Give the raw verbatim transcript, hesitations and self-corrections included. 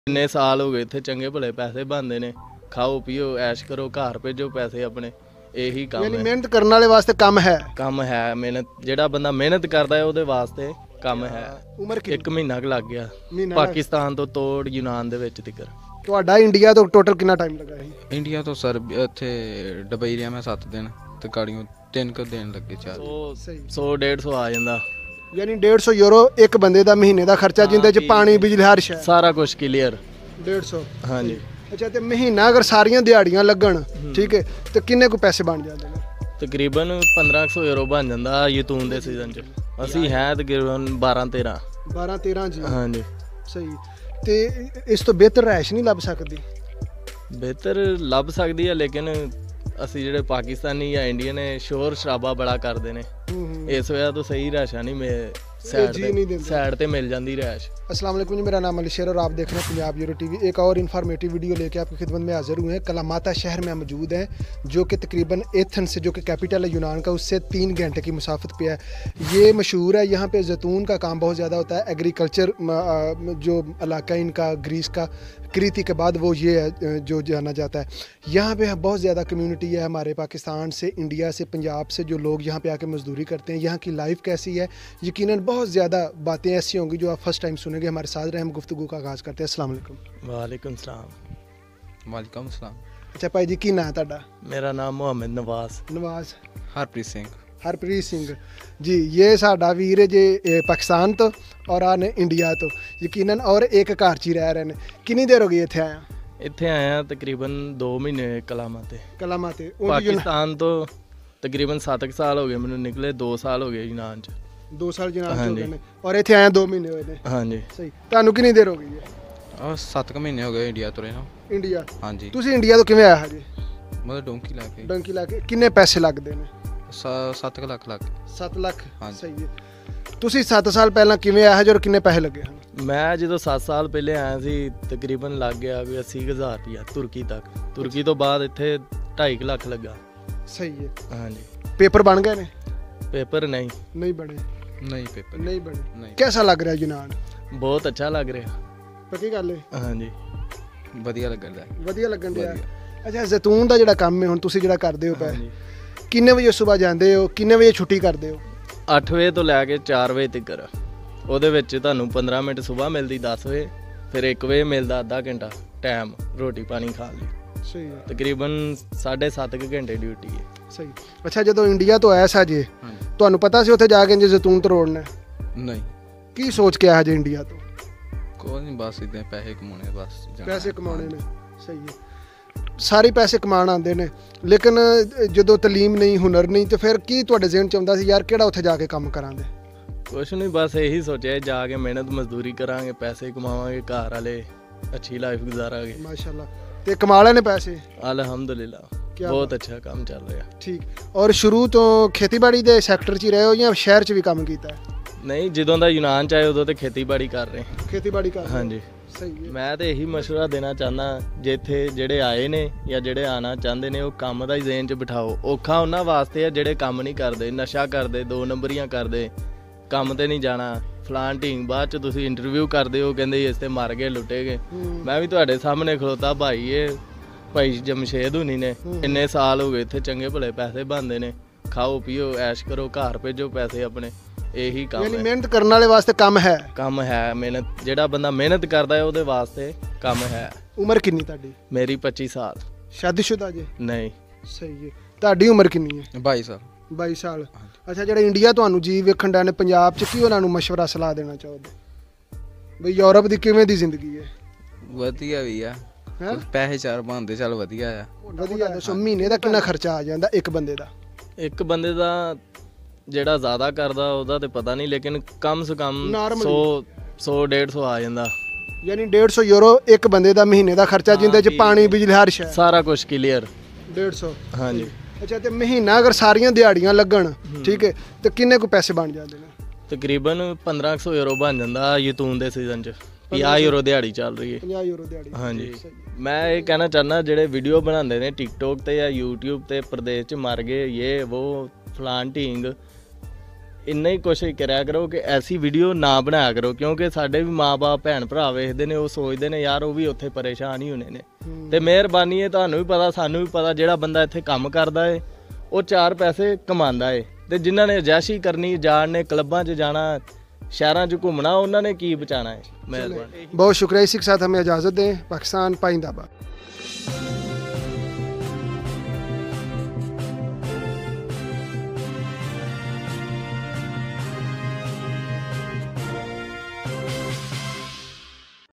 इन्ने साल हो गए इत्थे चंगे भले पैसे बनते ने, खाओ पियो ऐश करो, घर भेजो पैसे अपने, यही काम है। मेहनत करने वाले वास्ते काम है काम है मेहनत, जेड़ा बंदा मेहनत करता है ਉਹਦੇ वास्ते काम है। ਉਮਰ ਕਿੰਨੀ? एक महीना क लग गया ਮਹੀਨਾ पाकिस्तान तो तोड़ यूनान ਦੇ ਵਿੱਚ ਤਿਕਰ। ਤੁਹਾਡਾ ਇੰਡੀਆ ਤੋਂ ਟੋਟਲ ਕਿੰਨਾ ਟਾਈਮ ਲੱਗਾ ਸੀ? ਇੰਡੀਆ ਤੋਂ ਸਰ ਇੱਥੇ ਦੁਬਈ ਰਿਹਾ ਮੈਂ ਸੱਤ ਦਿਨ ਤੇ ਗਾੜੀਆਂ ਤਿੰਨ ਕੁ ਦਿਨ ਲੱਗੇ ਚਾਰ। ਸਹੀ। ਸੌ ਡੇਢ ਸੌ ਆ ਜਾਂਦਾ, ਯਾਨੀ ਡੇਢ ਸੌ ਯੂਰੋ ਇੱਕ ਬੰਦੇ ਦਾ ਮਹੀਨੇ ਦਾ ਖਰਚਾ, ਜਿੰਦੇ ਚ ਪਾਣੀ ਬਿਜਲੀ ਹਰ ਸ਼ੈ ਸਾਰਾ ਕੁਝ ਕਲੀਅਰ। ਡੇਢ ਸੌ ਹਾਂਜੀ। ਅੱਛਾ, ਤੇ ਮਹੀਨਾ ਅਗਰ ਸਾਰੀਆਂ ਦਿਹਾੜੀਆਂ ਲੱਗਣ ਠੀਕ ਹੈ ਤੇ ਕਿੰਨੇ ਕੁ ਪੈਸੇ ਬਣ ਜਾਂਦੇ ਨੇ? ਤਕਰੀਬਨ ਪੰਦਰਾਂ ਸੌ ਯੂਰੋ ਬਣ ਜਾਂਦਾ ਯਤੂਨ ਦੇ ਸੀਜ਼ਨ ਚ। ਅਸੀਂ ਹੈ ਤਕਰੀਬਨ ਬਾਰਾਂ ਤੇਰਾਂ ਬਾਰਾਂ ਤੇਰਾਂ ਜੀ। ਹਾਂਜੀ ਸਹੀ। ਤੇ ਇਸ ਤੋਂ ਬਿਹਤਰ ਰਹਿਸ਼ ਨਹੀਂ ਲੱਭ ਸਕਦੀ? ਬਿਹਤਰ ਲੱਭ ਸਕਦੀ ਹੈ, ਲੇਕਿਨ ਅਸੀਂ ਜਿਹੜੇ ਪਾਕਿਸਤਾਨੀ ਜਾਂ ਇੰਡੀਅਨ ਨੇ ਸ਼ੋਰ ਸ਼ਰਾਬਾ ਬੜਾ ਕਰਦੇ ਨੇ, ਇਸ ਵਜ੍ਹਾ ਤੋਂ ਸਹੀ ਰਹਿਸ਼ਾ ਨਹੀਂ ਮੈਂ साइड पे साइड पे मिल जाती रैश। अस्सलाम वालेकुम जी, मेरा नाम अली शेर और आप देख रहे हैं पंजाब यूरो टीवी। एक और इन्फॉर्मेटिव वीडियो लेके आपकी खिदमत में हाजिर हुए हैं। कलामाता शहर में मौजूद है, जो कि तकरीबन एथेंस से, जो कि कैपिटल है यूनान का, उससे तीन घंटे की मुसाफत पे है। ये मशहूर है, यहाँ पे जैतून का काम बहुत ज़्यादा होता है। एग्रीकल्चर जो इलाका है इनका ग्रीस का, क्रीति के बाद वो ये है जो जाना जाता है। यहाँ पे बहुत ज़्यादा कम्युनिटी है हमारे पाकिस्तान से, इंडिया से, पंजाब से, जो लोग यहाँ पे आके मजदूरी करते हैं। यहाँ की लाइफ कैसी है, यकीनन बहुत ज़्यादा बातें ऐसी होंगी जो आप फर्स्ट टाइम सुनेंगे। हमारे साथ रहे, हम गुफ्तगू का आगाज़ करते हैं। अस्सलाम वालेकुम। वालेकुम सलाम। वालेकुम सलाम। अच्छा भाई जी, की नाम है ਤੁਹਾਡਾ? मेरा नाम मोहम्मद नवाज। नवाज। ਹਰਪ੍ਰੀਤ ਸਿੰਘ। ਹਰਪ੍ਰੀਤ ਸਿੰਘ ਜੀ। ये ਸਾਡਾ ਵੀਰ ਹੈ ਜੇ ਪਾਕਿਸਤਾਨ ਤੋਂ ਔਰ ਆ ਨੇ ਇੰਡੀਆ ਤੋਂ ਯਕੀਨਨ, ਔਰ ਇੱਕ ਘਰ 'ਚ ਹੀ ਰਹਿ ਰਹੇ ਨੇ। ਕਿੰਨੀ ਦੇਰ ਹੋ ਗਈ ਇੱਥੇ ਆਇਆ? ਇੱਥੇ ਆਇਆ ਤਕਰੀਬਨ ਦੋ ਮਹੀਨੇ ਕਲਾਮਾਂ ਤੇ। ਕਲਾਮਾਂ ਤੇ ਪਾਕਿਸਤਾਨ ਤੋਂ ਤਕਰੀਬਨ ਸੱਤ ਕੁ ਸਾਲ ਹੋ ਗਏ ਮੈਨੂੰ ਨਿਕਲੇ, ਦੋ ਸਾਲ ਹੋ ਗਏ ਯੂਨਾਨ 'ਚ। ਦੋ ਸਾਲ ਜਨਾਬ ਹੋ ਗਏ ਨੇ, ਔਰ ਇੱਥੇ ਆਇਆ ਦੋ ਮਹੀਨੇ ਹੋਏ ਨੇ। ਹਾਂਜੀ। ਸਹੀ। ਤੁਹਾਨੂੰ ਕਿੰਨੀ ਦੇਰ ਹੋ ਗਈ ਹੈ? ਆ ਸੱਤ ਕੁ ਮਹੀਨੇ ਹੋ ਗਏ ਇੰਡੀਆ ਤੋਂ ਰਹੇ ਨਾ। ਇੰਡੀਆ? ਹਾਂਜੀ। ਤੁਸੀਂ ਇੰਡੀਆ ਤੋਂ ਕਿਵੇਂ ਆਇਆ ਹਜੇ? ਮਤਲਬ ਡੋਂਕੀ ਲਾ ਕੇ। ਡੋਂਕੀ ਲਾ ਕੇ। ਕਿੰਨੇ ਪੈਸੇ ਲੱਗਦੇ ਨੇ? ਸੱਤ ਕੁ ਲੱਖ ਲੱਗ। ਸੱਤ ਲੱਖ। ਹਾਂਜੀ। ਸਹੀ ਹੈ। ਤੁਸੀਂ ਸੱਤ ਸਾਲ ਪਹਿਲਾਂ ਕਿਵੇਂ ਆਇਆ ਜੋ ਕਿੰਨੇ ਪੈਸੇ ਲੱਗੇ ਹਨ? ਮੈਂ ਜਦੋਂ ਸੱਤ ਸਾਲ ਪਹਿਲੇ ਆਇਆ ਸੀ ਤਕਰੀਬਨ ਲੱਗ ਗਿਆ ਵੀ ਅੱਸੀ ਕੁ ਹਜ਼ਾਰ ਰੁਪਇਆ ਤੁਰਕੀ ਤੱਕ। ਤੁਰਕੀ ਤੋਂ ਬਾਅਦ ਇੱਥੇ ਢਾਈ ਕੁ ਲੱਖ ਲੱਗਾ। ਸਹੀ ਹੈ। ਹਾਂਜੀ। ਪੇਪਰ ਬਣ ਗਏ ਨੇ? ਪੇਪਰ ਨਹੀਂ ਨਹੀਂ ਬਣੇ। ਨਹੀਂ ਪੇਪਰ ਨਹੀਂ ਬਣੇ। ਨਹੀਂ। ਕਿਹਦਾ ਲੱਗ ਰਿਹਾ ਯੂਨਾਨ? ਬਹੁਤ ਅੱਛਾ ਲੱਗ ਰਿਹਾ। ਪੱਕੀ ਗੱਲ ਹੈ? ਹਾਂਜੀ। ਵਧੀਆ ਲੱਗਣ ਦਾ। ਵਧੀਆ ਲੱਗਣ ਡਿਆ। ਅੱਛਾ, ਜ਼ੈਤੂਨ ਦਾ ਜਿਹੜਾ ਕੰਮ ਹੈ ਹੁਣ ਤੁਸੀਂ ਜਿਹੜਾ ਕਰਦੇ ਹੋ ਪਏ, ਕਿੰਨੇ ਵਜੇ ਸਵੇਰ ਜਾਂਦੇ ਹੋ, ਕਿੰਨੇ ਵਜੇ ਛੁੱਟੀ ਕਰਦੇ ਹੋ? ਅੱਠ ਵਜੇ ਤੋਂ ਲੈ ਕੇ ਚਾਰ ਵਜੇ ਤੱਕ। ਉਹਦੇ ਵਿੱਚ ਤੁਹਾਨੂੰ ਪੰਦਰਾਂ ਮਿੰਟ ਸਵੇਰ ਮਿਲਦੀ, ਦਸ ਵਜੇ, ਫਿਰ ਇੱਕ ਵਜੇ ਮਿਲਦਾ ਅੱਧਾ ਘੰਟਾ ਟਾਈਮ ਰੋਟੀ ਪਾਣੀ ਖਾਣ ਲਈ। ਸਹੀ ਹੈ। ਤਕਰੀਬਨ ਸਾਢੇ ਸੱਤ ਕੁ ਘੰਟੇ ਡਿਊਟੀ ਹੈ। ਸਹੀ। ਅੱਛਾ, ਜਦੋਂ ਇੰਡੀਆ ਤੋਂ ਆਇਆ ਸਾ ਜੇ, ਤੁਹਾਨੂੰ ਪਤਾ ਸੀ ਉੱਥੇ ਜਾ ਕੇ ਜੇ ਜ਼ੈਤੂਨ ਤਰੋੜਨਾ? ਨਹੀਂ। ਕੀ ਸੋਚ ਕੇ ਆਇਆ ਜੇ ਇੰਡੀਆ ਤੋਂ? ਕੋਈ ਨਹੀਂ, ਬਸ ਇਦਾਂ ਪੈਸੇ ਕਮਾਉਣੇ, ਬਸ ਪੈਸੇ ਕਮਾਉਣੇ ਨੇ। ਸਹੀ ਹੈ। ਸਾਰੇ ਪੈਸੇ ਕਮਾਉਣ ਆਉਂਦੇ ਨੇ, ਲੇਕਿਨ ਜਦੋਂ ਤਾਲੀਮ ਨਹੀਂ, ਹੁਨਰ ਨਹੀਂ, ਤੇ ਫਿਰ ਕੀ ਤੁਹਾਡੇ ਜ਼ਿਹਨ 'ਚ ਆਉਂਦਾ ਸੀ ਯਾਰ ਕਿਹੜਾ ਉੱਥੇ ਜਾ ਕੇ ਕੰਮ ਕਰਾਂਗੇ? ਕੁਛ ਨਹੀਂ, ਬਸ ਇਹੀ ਸੋਚਿਆ ਜਾ ਕੇ ਮਿਹਨਤ ਮਜ਼ਦੂਰੀ ਕਰਾਂਗੇ, ਪੈਸੇ ਕਮਾਵਾਂਗੇ, ਘਰ ਵਾਲੇ ਅੱਛੀ ਲਾਈਫ ਗੁਜ਼ਾਰਾਂਗੇ। ਮਾਸ਼ਾਅੱਲਾ। ਤੇ ਕਮਾ ਲੈਣੇ ਪੈਸੇ? ਅਲਹਮਦੁਲਿਲਾ, ਬਹੁਤ ਅੱਛਾ ਕੰਮ ਚੱਲ ਰਿਹਾ। ਠੀਕ। ਔਰ ਸ਼ੁਰੂ ਤੋਂ ਖੇਤੀਬਾੜੀ ਦੇ ਸੈਕਟਰ 'ਚ ਹੀ ਰਹੇ ਹੋ ਜਾਂ ਸ਼ਹਿਰ 'ਚ ਵੀ ਕੰਮ ਕੀਤਾ? ਨਹੀਂ, ਜਦੋਂ ਦਾ ਯੂਨਾਨ 'ਚ ਆਏ ਉਦੋਂ ਤੇ ਖੇਤੀਬਾੜੀ ਕਰ ਰਹੇ। ਖੇਤੀਬਾੜੀ ਕਰ ਰਹੇ? ਹਾਂਜੀ। ਸਹੀ ਹੈ। ਮੈਂ ਤੇ ਇਹੀ ਮਸ਼ਵਰਾ ਦੇਣਾ ਚਾਹੁੰਦਾ, ਜਿੱਥੇ ਜਿਹੜੇ ਆਏ ਨੇ ਜਾਂ ਜਿਹੜੇ ਆਉਣਾ ਚਾਹੁੰਦੇ ਨੇ, ਉਹ ਕੰਮ ਦਾ ਹੀ ਜ਼ਿਹਨ 'ਚ ਬਿਠਾਓ। ਔਖਾ ਉਹਨਾਂ ਵਾਸਤੇ ਆ ਜਿਹੜੇ ਕੰਮ ਨਹੀਂ ਕਰਦੇ, ਨਸ਼ਾ ਕਰਦੇ, ਦੋ ਨੰਬਰੀਆਂ ਕਰਦੇ, ਕੰਮ ਤੇ ਨਹੀਂ ਜਾਣਾ, ਫਲਾਨ ਢੀਂਗ। ਬਾਅਦ 'ਚ ਤੁਸੀਂ ਇੰਟਰਵਿਊ ਕਰਦੇ ਹੋ, ਕਹਿੰਦੇ ਇਸ ਤੇ ਮਰ ਗਏ, ਲੁੱਟੇ ਗਏ। ਮੈਂ ਵੀ ਤੁਹਾਡੇ ਸਾਹਮਣੇ ਖਲੋਤਾ ਭਾਈ, ਇਹ ਭਾਈ ਜਮਸ਼ੇਦ ਹੁਣੀ ਨੇ, ਇੰਨੇ ਸਾਲ ਹੋ ਗਏ ਇੱਥੇ ਚੰਗੇ ਭਲੇ ਪੈਸੇ ਬਣਦੇ ਨੇ, ਖਾਓ ਪਿਓ ਐਸ਼ ਕਰੋ, ਘਰ ਭੇਜੋ ਪੈਸੇ ਆਪਣੇ, ਇਹੀ ਕੰਮ ਯਾਨੀ ਹੈ। ਮਿਹਨਤ ਕਰਨ ਵਾਲੇ ਵਾਸਤੇ ਕੰਮ ਹੈ। ਕੰਮ ਹੈ ਮਿਹਨਤ, ਜਿਹੜਾ ਬੰਦਾ ਮਿਹਨਤ ਕਰਦਾ ਹੈ ਉਹਦੇ ਵਾਸਤੇ ਕੰਮ ਹੈ। ਉਮਰ ਕਿੰਨੀ ਤੁਹਾਡੀ? ਮੇਰੀ ਪੱਚੀ ਸਾਲ। ਸ਼ਾਦੀशुदा ਜੀ? ਨਹੀਂ। ਸਹੀ ਹੈ। ਤੁਹਾਡੀ ਉਮਰ ਕਿੰਨੀ ਹੈ? ਬਾਈ ਸਾਲ। ਬਾਈ ਸਾਲ। ਅੱਛਾ, ਜਿਹੜੇ ਇੰਡੀਆ ਤੁਹਾਨੂੰ ਜੀ ਵੇਖਣ ਡਿਆ ਨੇ ਪੰਜਾਬ 'ਚ, ਕੀ ਉਹਨਾਂ ਨੂੰ ਮਸ਼ਵਰਾ ਸਲਾਹ ਦੇਣਾ ਚਾਹੋਗੇ ਬਈ ਯੂਰਪ ਦੀ ਕਿਵੇਂ ਦੀ ਜ਼ਿੰਦਗੀ ਹੈ? ਵਧੀਆ ਵੀ ਆ, ਪੈਸੇ ਚਾਰ ਬਣਦੇ, ਚੱਲ ਵਧੀਆ ਆ। ਵਧੀਆ। ਦੱਸੋ ਮਹੀਨੇ ਦਾ ਕਿੰਨਾ ਖਰਚਾ ਆ ਜਾਂਦਾ ਇੱਕ ਬੰਦੇ ਦਾ? ਇੱਕ ਬੰਦੇ ਦਾ ਜਿਹੜਾ ਜ਼ਿਆਦਾ ਕਰਦਾ ਉਹਦਾ ਤੇ ਪਤਾ ਨਹੀਂ, ਲੇਕਿਨ ਕਮ ਸੇ ਕਮ ਸੌ ਸੌ ਡੇਢ ਸੌ ਆ ਜਾਂਦਾ। ਯਾਨੀ ਡੇਢ ਸੌ ਯੂਰੋ ਇੱਕ ਬੰਦੇ ਦਾ ਮਹੀਨੇ ਦਾ ਖਰਚਾ, ਜਿੰਦੇ 'ਚ ਪਾਣੀ ਬਿਜਲੀ ਹਰ ਸ਼ੈ ਸਾਰਾ ਕੁਝ ਕਲੀਅਰ। ਡੇਢ ਸੌ। ਹਾਂਜੀ। ਅੱਛਾ, ਤੇ ਮਹੀਨਾ ਅਗਰ ਸਾਰੀਆਂ ਦਿਹਾੜੀਆਂ ਲੱਗਣ ਠੀਕ ਹੈ ਤੇ ਕਿੰਨੇ ਕੁ ਪੈਸੇ ਬਣ ਜਾਂਦੇ ਨੇ? ਤਕਰੀਬਨ ਪੰਦਰਾਂ ਸੌ ਯੂਰੋ ਬਣ ਜਾਂਦਾ ਯਤੂਨ ਦੇ ਸੀਜ਼ਨ 'ਚ। ਪੰਜਾਹ ਯੂਰੋ ਦਿਹਾੜੀ ਚੱਲ ਰਹੀ ਹੈ। ਪੰਜਾਹ ਯੂਰੋ ਦਿਹਾੜੀ। ਹਾਂਜੀ। ਮੈਂ ਇਹ ਕਹਿਣਾ ਚਾਹੁੰਦਾ, ਜਿਹੜੇ ਵੀਡੀਓ ਬਣਾਉਂਦੇ ਨੇ ਟਿਕਟੋਕ ਤੇ ਜਾਂ ਯੂਟਿਊਬ ਤੇ, ਪ੍ਰਦੇਸ਼ 'ਚ ਮਰ ਗਏ, ਇਹ ਉਹ ਫਲਾਨ ਢੀਂਗ, ਇੰਨਾ ਹੀ ਕੋਸ਼ਿਸ਼ ਕਰਿਆ ਕਰੋ ਕਿ ਐਸੀ ਵੀਡੀਓ ਨਾ ਬਣਾਇਆ ਕਰੋ, ਕਿਉਂਕਿ ਸਾਡੇ ਵੀ ਮਾਪੇ ਭੈਣ ਭਰਾ ਵੇਖਦੇ ਨੇ, ਉਹ ਸੋਚਦੇ ਨੇ ਯਾਰ ਉਹ ਵੀ ਉੱਥੇ ਪਰੇਸ਼ਾਨ ਹੀ ਹੋਣੇ ਨੇ। ਤੇ ਮਿਹਰਬਾਨੀ ਹੈ, ਤੁਹਾਨੂੰ ਵੀ ਪਤਾ ਸਾਨੂੰ ਵੀ ਪਤਾ, ਜਿਹੜਾ ਬੰਦਾ ਇੱਥੇ ਕੰਮ ਕਰਦਾ ਏ ਉਹ ਚਾਰ ਪੈਸੇ ਕਮਾਉਂਦਾ ਏ, ਤੇ ਜਿਨ੍ਹਾਂ ਨੇ ਅਜਾਇਸ਼ੀ ਕਰਨੀ, ਜਾਣ ਨੇ ਕਲੱਬਾਂ 'ਚ ਜਾਣਾ, शहर च घूमना, उन्होंने की बचाना है। मेहरबानी, बहुत शुक्रिया। इसी के साथ हमें इजाज़त दें। पाकिस्तान पाइंदाबाद।